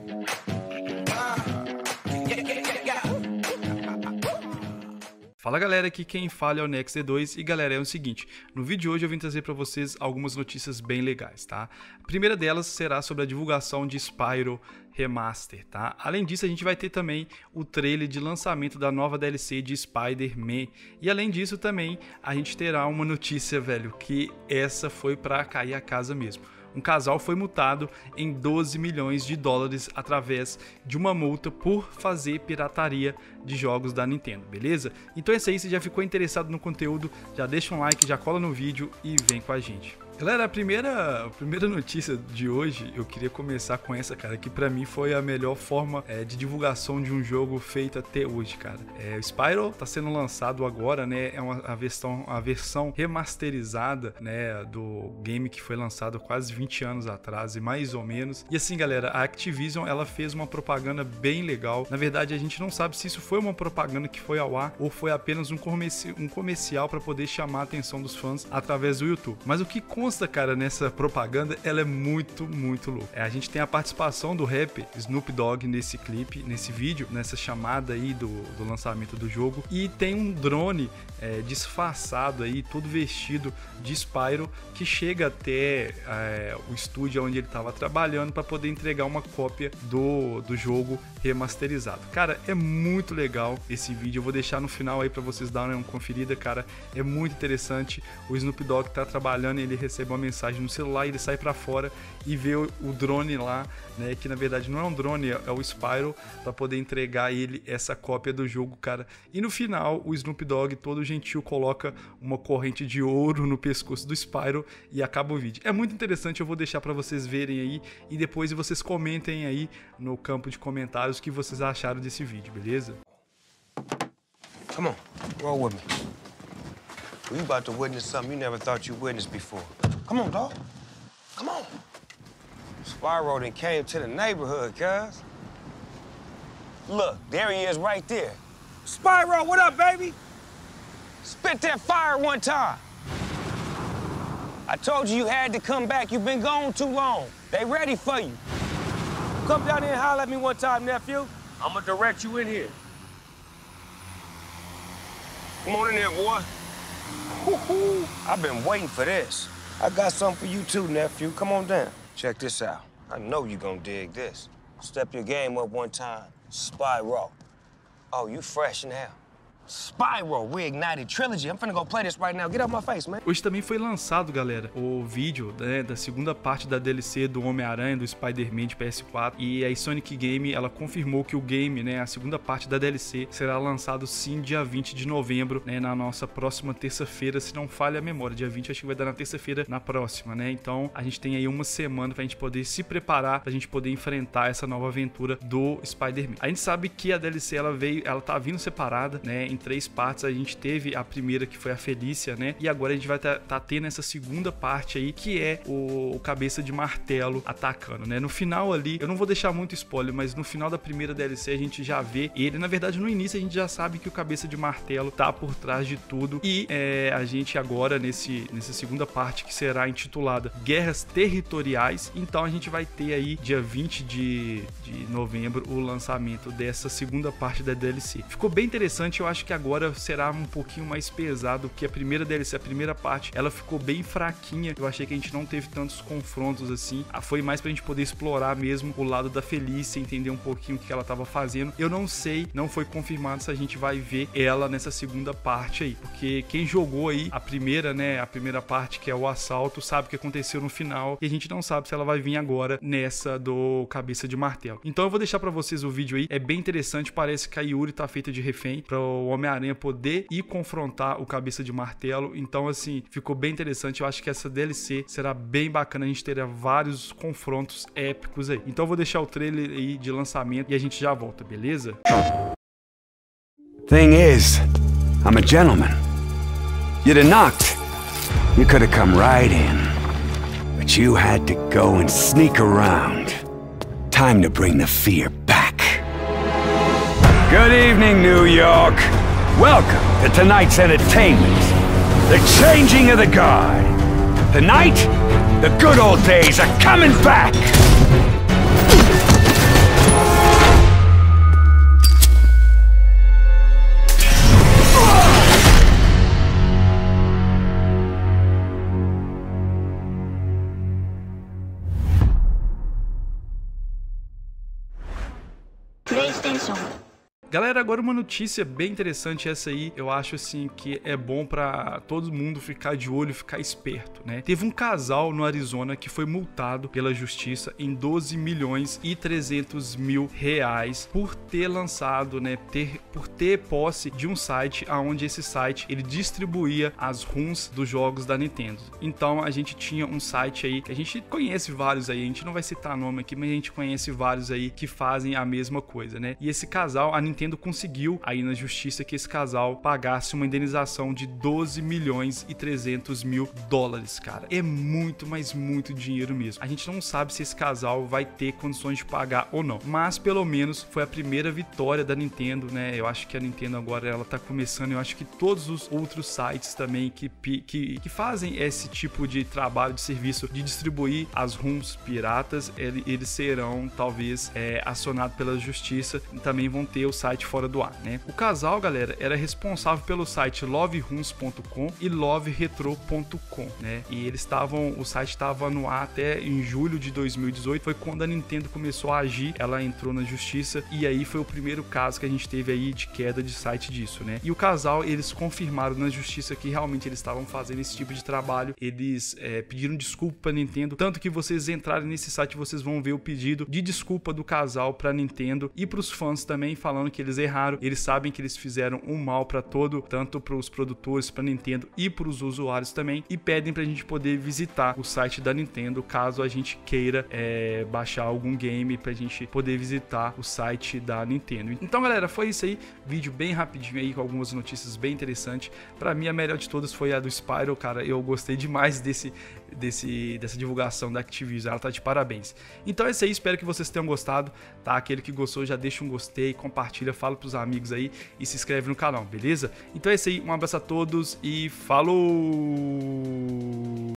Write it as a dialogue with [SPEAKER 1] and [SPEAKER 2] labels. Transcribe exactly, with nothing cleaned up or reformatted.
[SPEAKER 1] Fala galera, aqui quem fala é o Nex D dois e galera, é o seguinte, no vídeo de hoje eu vim trazer para vocês algumas notícias bem legais, tá? A primeira delas será sobre a divulgação de Spyro Remaster, tá? Além disso, a gente vai ter também o trailer de lançamento da nova D L C de Spider-Man. E além disso também, a gente terá uma notícia, velho, que essa foi para cair a casa mesmo. Um casal foi multado em doze milhões de dólares através de uma multa por fazer pirataria de jogos da Nintendo, beleza? Então é isso aí, se já ficou interessado no conteúdo, já deixa um like, já cola no vídeo e vem com a gente. Galera, a primeira, a primeira notícia de hoje, eu queria começar com essa, cara, que pra mim foi a melhor forma é, de divulgação de um jogo feito até hoje, cara. É, o Spyro tá sendo lançado agora, né, é uma a versão, a versão remasterizada, né, do game que foi lançado quase vinte anos atrás, e mais ou menos. E assim, galera, a Activision, ela fez uma propaganda bem legal. Na verdade, a gente não sabe se isso foi uma propaganda que foi ao ar ou foi apenas um, comerci um comercial para poder chamar a atenção dos fãs através do YouTube. Mas o que consta, cara, nessa propaganda, ela é muito, muito louca. É, a gente tem a participação do rapper Snoop Dogg nesse clipe, nesse vídeo, nessa chamada aí do, do lançamento do jogo, e tem um drone é, disfarçado aí, todo vestido de Spyro, que chega até é, o estúdio onde ele estava trabalhando para poder entregar uma cópia do, do jogo remasterizado. Cara, é muito legal esse vídeo, eu vou deixar no final aí para vocês darem uma conferida, cara, é muito interessante. O Snoop Dogg tá trabalhando, ele recebe uma mensagem no celular, ele sai para fora e vê o, o drone lá, né, que na verdade não é um drone, é, é o Spyro, para poder entregar a ele essa cópia do jogo, cara. E no final, o Snoop Dogg, todo gentil, coloca uma corrente de ouro no pescoço do Spyro e acaba o vídeo. É muito interessante, eu vou deixar para vocês verem aí e depois vocês comentem aí no campo de comentários o que vocês acharam desse vídeo, beleza?
[SPEAKER 2] Come on, roll with me. You about to witness something you never thought you'd witness before. Come on, dog. Come on. Spyro done came to the neighborhood, cuz. Look, there he is right there. Spyro, what up, baby? Spit that fire one time. I told you you had to come back. You've been gone too long. They ready for you. Come down here and holler at me one time, nephew. I'm gonna direct you in here. Come on in there, boy. I've been waiting for this. I got something for you too, nephew. Come on down. Check this out. I know you gonna dig this. Step your game up one time. Spyro. Oh, you fresh now. Spyro Reignited Trilogy. I'm finna go play this right now. Get out my face, man.
[SPEAKER 1] Hoje também foi lançado, galera, o vídeo, né, da segunda parte da D L C do Homem-Aranha, do Spider-Man de P S quatro. E a Sonic Game, ela confirmou que o game, né, a segunda parte da D L C, será lançado sim dia vinte de novembro, né, na nossa próxima terça-feira, se não falha a memória. Dia vinte acho que vai dar na terça-feira, na próxima, né? Então a gente tem aí uma semana pra gente poder se preparar, pra gente poder enfrentar essa nova aventura do Spider-Man. A gente sabe que a D L C, ela veio, ela tá vindo separada, né, em três partes. A gente teve a primeira, que foi a Felícia, né? E agora a gente vai tá, tá tendo essa segunda parte aí, que é o, o Cabeça de Martelo atacando, né? No final ali, eu não vou deixar muito spoiler, mas no final da primeira D L C a gente já vê ele. Na verdade, no início a gente já sabe que o Cabeça de Martelo tá por trás de tudo. E é, a gente agora, nesse, nessa segunda parte, que será intitulada Guerras Territoriais, então a gente vai ter aí, dia vinte de novembro, o lançamento dessa segunda parte da D L C. Ficou bem interessante, eu acho que agora será um pouquinho mais pesado que a primeira D L C, a primeira parte, ela ficou bem fraquinha. Eu achei que a gente não teve tantos confrontos assim. Foi mais pra gente poder explorar mesmo o lado da Felícia, entender um pouquinho o que ela tava fazendo. Eu não sei, não foi confirmado se a gente vai ver ela nessa segunda parte aí, porque quem jogou aí a primeira, né, a primeira parte, que é o assalto, sabe o que aconteceu no final, e a gente não sabe se ela vai vir agora nessa do Cabeça de Martelo. Então eu vou deixar pra vocês o vídeo aí, é bem interessante. Parece que a Yuri tá feita de refém para o Homem-Aranha poder ir confrontar o Cabeça de Martelo. Então assim, ficou bem interessante. Eu acho que essa D L C será bem bacana, a gente terá vários confrontos épicos aí. Então eu vou deixar o trailer aí de lançamento e a gente já volta, beleza?
[SPEAKER 3] Thing is, I'm a gentleman. You'd have knocked. You could have come right in. But you had to go and sneak around. Time to bring the fear back. Good evening, New York. Welcome to tonight's entertainment. The changing of the guard. Tonight, the good old days are coming back.
[SPEAKER 4] PlayStation.
[SPEAKER 1] Galera, agora uma notícia bem interessante essa aí, eu acho assim que é bom pra todo mundo ficar de olho, ficar esperto, né? Teve um casal no Arizona que foi multado pela justiça em doze milhões e trezentos mil reais por ter lançado, né, ter, por ter posse de um site aonde esse site ele distribuía as ROMs dos jogos da Nintendo. Então a gente tinha um site aí, que a gente conhece vários aí, a gente não vai citar nome aqui, mas a gente conhece vários aí que fazem a mesma coisa, né? E esse casal, a Nintendo Nintendo conseguiu aí na justiça que esse casal pagasse uma indenização de doze milhões e trezentos mil dólares, cara. É muito, mas muito dinheiro mesmo. A gente não sabe se esse casal vai ter condições de pagar ou não, mas pelo menos foi a primeira vitória da Nintendo, né? Eu acho que a Nintendo agora ela tá começando, eu acho que todos os outros sites também que, que, que fazem esse tipo de trabalho, de serviço de distribuir as ROMs piratas, eles serão talvez é, acionados pela justiça e também vão ter o site fora do ar, né? O casal, galera, era responsável pelo site love roms ponto com e love retro ponto com, né? E eles estavam, o site estava no ar até em julho de dois mil e dezoito, foi quando a Nintendo começou a agir, ela entrou na justiça e aí foi o primeiro caso que a gente teve aí de queda de site disso, né? E o casal, eles confirmaram na justiça que realmente eles estavam fazendo esse tipo de trabalho, eles é, pediram desculpa pra Nintendo, tanto que vocês entrarem nesse site, vocês vão ver o pedido de desculpa do casal pra Nintendo e pros fãs também, falando que eles erraram, eles sabem que eles fizeram um mal para todo, tanto para os produtores, para Nintendo e para os usuários também, e pedem pra gente poder visitar o site da Nintendo caso a gente queira é, baixar algum game, pra gente poder visitar o site da Nintendo. Então, galera, foi isso aí, vídeo bem rapidinho aí com algumas notícias bem interessantes. Para mim a melhor de todas foi a do Spyro, cara, eu gostei demais desse desse dessa divulgação da Activision, ela tá de parabéns. Então é isso aí, espero que vocês tenham gostado, tá? Aquele que gostou já deixa um gostei, compartilha, fala pros amigos aí e se inscreve no canal, beleza? Então é isso aí, um abraço a todos e falou!